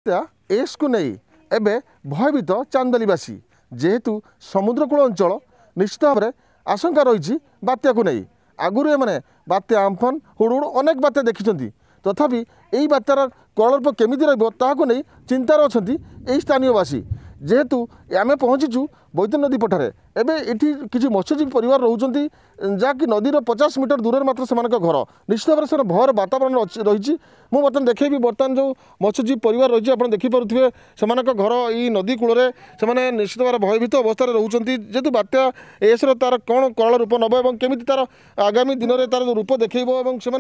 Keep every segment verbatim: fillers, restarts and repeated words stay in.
बात्या S को नहीं एबे भयभीत चांदलीवासी जेहेतु समुद्रकूल अंचल निश्चित भाव में आशंका रही बात्या को नहीं आगुरी एमने बात्या आम्फन हुड़ुड़ अनेक बात्या देखी तथापि यही बात्यार कलर्प केमी रही चिंतार अच्छा यही स्थानीयवासी जेहेतु आम पहुँचीचु बैतन नदी पठारे एवं ये किसी मत्स्यजीवी परिवार रोचे जहाँकि नदीर पचास मीटर दूर मात्र से घर निश्चित भाव में भयर वातावरण रही मुझे बर्तमान देखेबी बर्तमान जो मत्स्यजीवी परिवार रही आप देखिपे से घर ये नदी कूल से निश्चित भाव भयभीत अवस्था रोचे जेहेतु बात्या एसर तार कौन कल रूप नब और केमी तार आगामी दिन में तार रूप देखब और से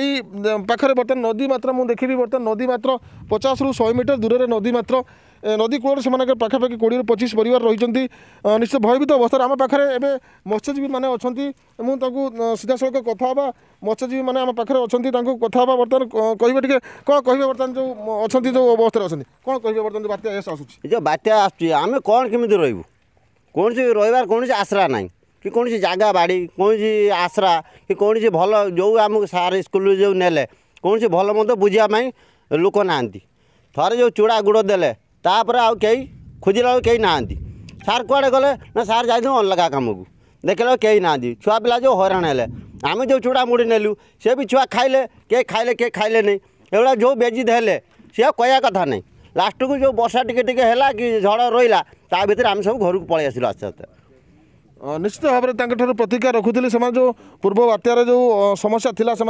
पाखे बर्तमान नदी मात्र मुझे देखी बर्तमान नदी मात्र पचास रु शहे मीटर दूर में नदी मात्र नदी कूल से पाखापाखि कोड़े पचिश परिवार रही निश्चित भयभीत अवस्था आम पाखे एवं मत्स्यजीवी मैंने अच्छा मुझे सीधा सड़क कथा मत्स्यजीवी मैंने आम पाखे अच्छा कथा बर्तमान कहे टे कौन कहे बर्तमान जो अच्छा जो अवस्था अच्छा कौन कहे बर्तमान जो बात्या एस आसूँ जो बात्या आम कौन केमी रही कौन सी रही कौन आसरा ना कि कौन सी जगह बाड़ी कौन सी आसरा कि कौन सी भल जो आम सार स्कूल जो नेले कौन सी भल मत बुझापी लोक ना थे जो चूड़ा गुड़ देले तापर आउ कई खोजला कहीं ना सार कुआड़े गले ना सार जाइए अलग कम को देखल कहीं ना छुआ पिला जो हैरान है आम जो चूड़ा मुड़ी नेलु सी भी छुआ खाइले किए खाइले किए खाइले नहीं एगुड़ा जो बेजी देले सी कह कथा नहीं लास्ट को जो वर्षा टिके टिके है कि झड़ रहा ता भर आम सब घर को पलि आसलु आस्ते आस्ते निश्चित भाव में प्रतिक्रिया रखुले से जो पूर्व बात्यार जो समस्या थिला से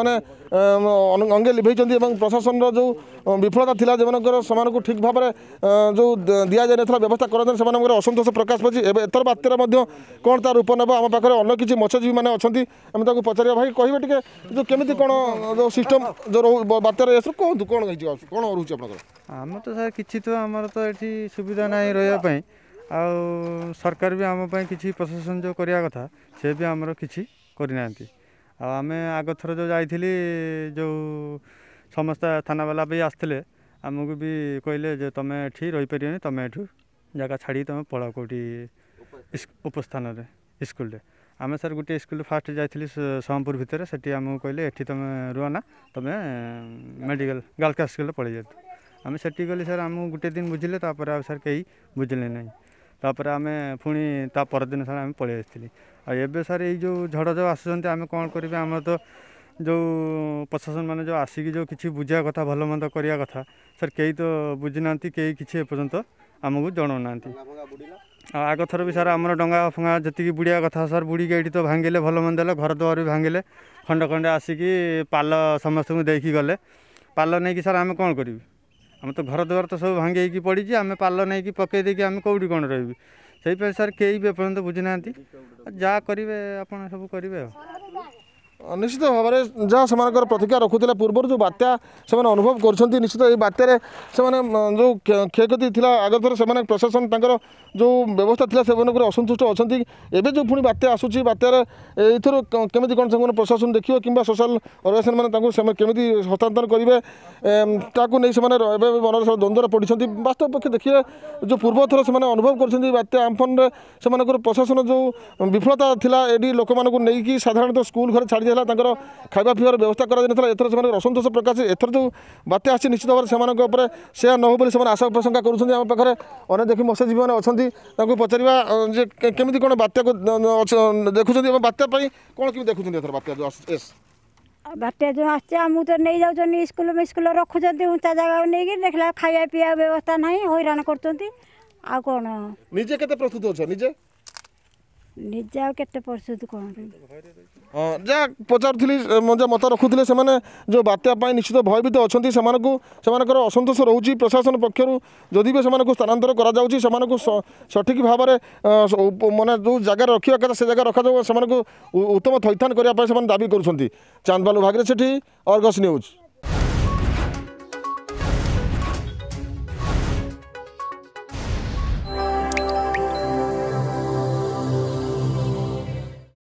अंगे लिभे प्रशासन जो विफलता थिला जमनकर से ठीक भाव में जो दि जाए ना व्यवस्था कर असंतोष प्रकाश पाची एथर बात्यार कौन तार रूप नब आम पाखे अन्न किसी मत्स्यजीवी मैंने अच्छा आम पचार भाई कहे टे जो केमी कौन जो सिस्टम जो बात्यार एस कहतु कौन कौन रोचे आप आम तो सर कि तो आमर तो ये सुविधा ना रही आउ सरकार भी आम किसी प्रशासन जो करवा कथा से भी आमर किसी करना आम आग थर जो जाइली जो समस्त थाना वाला भी आसते आमको भी कहले जो तुम ये रहीपर तुम ये जगह छाड़ी तुम पड़ा कौटी उपस्थान स्कूल आम सर गोटे स्कूल फास्ट जाइली सोमपुर भितर से आमको कहले ये तुम रुहना तुम मेडिकल गर्ल्स स्कूल पड़े जातु आम से गली सर आमको गोटे दिन बुझिले आ सर कहीं बुझिले ना तापर आम पुणी ता परदिन सारा आम पलि आसती एवं सर ये जो झड़ जो आसुँच आम कौन करें आम तो जो प्रशासन मैंने जो आसिक जो किसी बुझा कथा भल मंद करवा कथा सर कई तो बुझीना कई किसी एपर्यंत आमको जनाऊना आग थर भी सर आम डंगा फंगा जी बुड़िया कथा सर बुड़ी ये तो भांगिले भल मंद घर द्वार भी भांगिले खंड खंडे आसिक पाल समस्त को देखी गले पाल नहीं कि सर आम कौन करी आम तो घर द्वार तो सब भांगी पड़ी आम पाल नहीं पकई देकी आम कौटी कौन रही से सर कई भी एपर्यंत बुझीना जहाँ करेंगे आप सब करेंगे निश्चित भाव में जहाँ से प्रतिक्रिया रखुले पूर्व जो बात्या से अनुभव कर निश्चित ये बात्यार से जो क्षयक्षति थी आग थर से प्रशासन तर जो व्यवस्था थी से असंतुष्ट अच्छा एवं जो पुणी बात्या आसूँ बात्यार एथर केमी कौन से प्रशासन देखिए कि सोशल अर्गानाइजेसन मैंने केमी हस्तांतर करेंगे ताकू नहीं मन द्वंद्वर पड़ते वास्तव पक्ष देखिए जो पूर्व थर से अनुभव कर बात्या आम्फन से प्रशासन जो विफलता थी लोक नहीं साधारणतः स्कूल घर छाड़ी खाଇବା ପିଇବାର ବ୍ୟବସ୍ଥା କରାଯାଇନଥିଲା ଏଥର ସେମାନେ ଅସନ୍ତୋଷ ପ୍ରକାଶ ଏଥର ଯେଉଁ ବାତ୍ୟା ଆସିଛି ନିଶ୍ଚିତ ଭାବରେ ସେମାନଙ୍କ ଉପରେ ସେୟା ନ ହଉ ବୋଲି ସେମାନେ ଆଶା ପ୍ରଶଙ୍କା କରୁଛନ୍ତି ଆମ ପାଖରେ ଅନେକ ଦେଖି ମତ୍ସ୍ୟଜୀବୀମାନେ ଅଛନ୍ତି ତାଙ୍କୁ ପଚାରିବା ଯେ କେମିତି କ'ଣ ବାତ୍ୟାକୁ ଦେଖୁଛନ୍ତି ଏବଂ ବାତ୍ୟା ପାଇଁ କ'ଣ କେମିତି ଦେଖୁଛନ୍ତି ଏଥର ବାତ୍ୟା ଯେଉଁ ଏସ୍ ବାତ୍ୟା ଯେଉଁ ଆସିଛି ଆମକୁ ତ ନେଇ ଯାଉଛନ୍ତି ସ୍କୁଲ ସ୍କୁଲ ରଖୁଛନ୍ତି ଉଞ୍ଚା ଜାଗାକୁ ନେଇକି ଦେଖିଲା ଖାଇବା ପିଇବା ବ୍ୟବସ୍ଥା ନାହିଁ ହଇରାଣ କରୁଛନ୍ତି ଆଉ କ'ଣ ନିଜେ କେତେ ପ୍ରସ୍ତୁତ ଅଛ ନିଜେ ନିଜେ ଆଉ କେତେ ପ୍ରସ୍ତୁତ କ'ଣ जहाँ पचारूली मत रखुले से जो बात्या निश्चित भयभीत अच्छा से असंतोष रोचे प्रशासन पक्षर जदि भी से स्थानांतर कर सठिक भाव में मानने जो जगह रखा कथा से जगह रखा उत्तम थैथान करने दाबी कर चांदबालू भागीरथी अर्गस न्यूज।